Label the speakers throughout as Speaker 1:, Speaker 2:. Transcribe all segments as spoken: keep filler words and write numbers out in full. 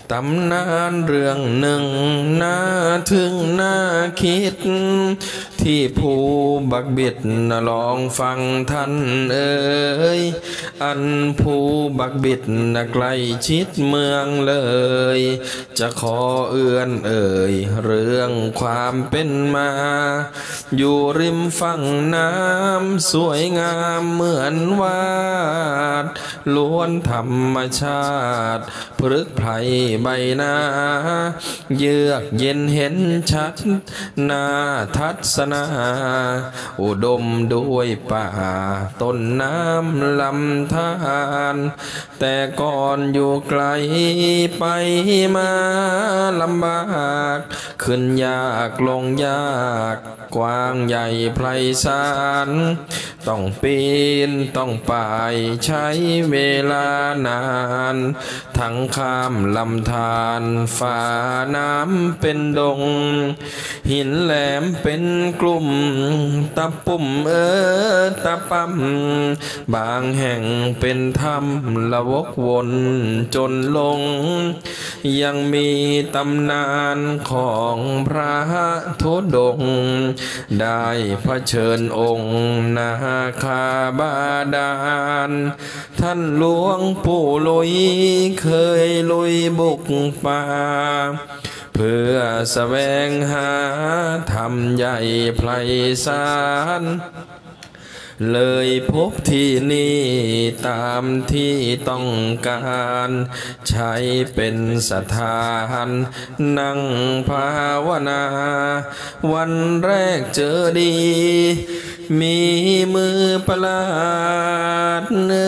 Speaker 1: ตำนานเรื่องหนึ่งน่าถึงน่าคิดที่ผู้บักบิดนะลองฟังท่านเอ่ยอันผู้บักบิดนะใกล้ชิดเมืองเลยจะขอเอื้อนเอ่ยเรื่องความเป็นมาอยู่ริมฝั่งน้ำสวยงามเหมือนวาดล้วนธรรมชาติพฤกษ์ไพรใบหน้าเยือกเย็นเห็นชัดนาทัศนาอุดมด้วยป่าต้นน้ำลำธารแต่ก่อนอยู่ไกลไปมาลำบากขึ้นยากลงยากกว้างใหญ่ไพศาลต้องปีนต้องป่ายใช้เวลานานทั้งข้ามลำธารฝ่าน้ำเป็นดงหินแหลมเป็นกลุ่มตะปุ่มเออตะปั๊มบางแห่งเป็นถ้ำละวกวนจนลงยังมีตำนานของพระธุดงค์ได้เผชิญองค์นาคาบาดาลท่านหลวงปู่ลุยเคยลุยบุกป่าเพื่อแสวงหาธรรมใหญ่ไพศาลเลยพบที่นี่ตามที่ต้องการใช้เป็นสถานนั่งภาวนาวันแรกเจอดีมีมือประหลาดเนื้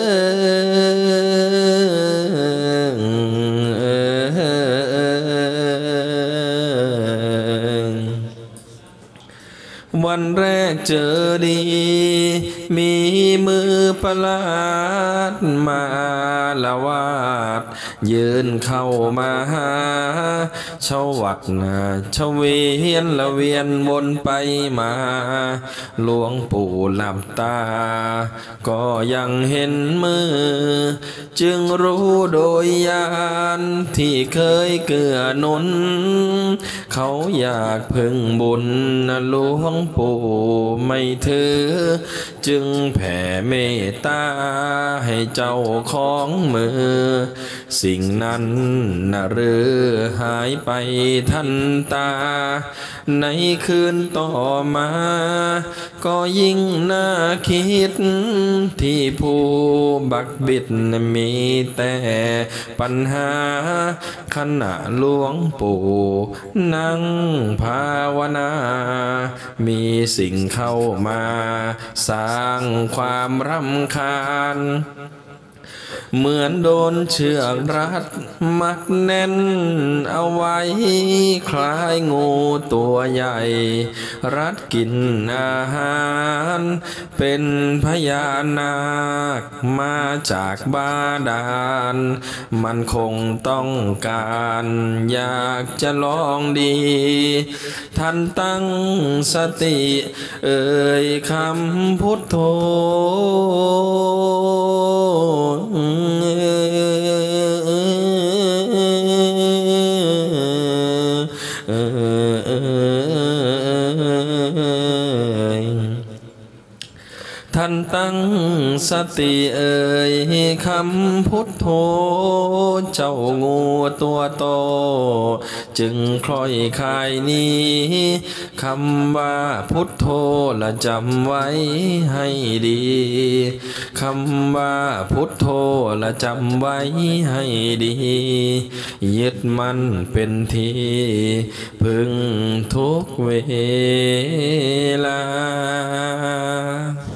Speaker 1: วันแรกเจอดีมีมือประหลาดมาละวาดยืนเข้ามาหาชาววัดนาชาวเวียนละเวียนวนไปมาหลวงปู่หลับตาก็ยังเห็นมือจึงรู้โดยญาณที่เคยเกื้อหนุนเขาอยากพึ่งบุญหลวงปู่ไม่ถือจึงแผ่เมตตาให้เจ้าของมือสิ่งนั้นน่ะหรือหายไปทันตาในคืนต่อมาก็ยิ่งน่าคิดที่ผู้บักบิดมีแต่ปัญหาขณะหลวงปู่นั่งภาวนามีสิ่งเข้ามาสร้างความรำคาญเหมือนโดนเชือกรัดมัดแน่นเอาไว้คล้ายงูตัวใหญ่รัดกินอาหารเป็นพญานาคมาจากบาดาลมันคงต้องการอยากจะลองดีท่านตั้งสติเอ่ยคำพุทโธท่านตั้งสติเอ่ยคำพุทโธเจ้างูตัวโตจึงคล้อยคายนี้คำว่าพุทโธละจำไว้ให้ดีคำว่าพุทโธละจำไว้ให้ดียึดมันเป็นที่พึ่งทุกเวลา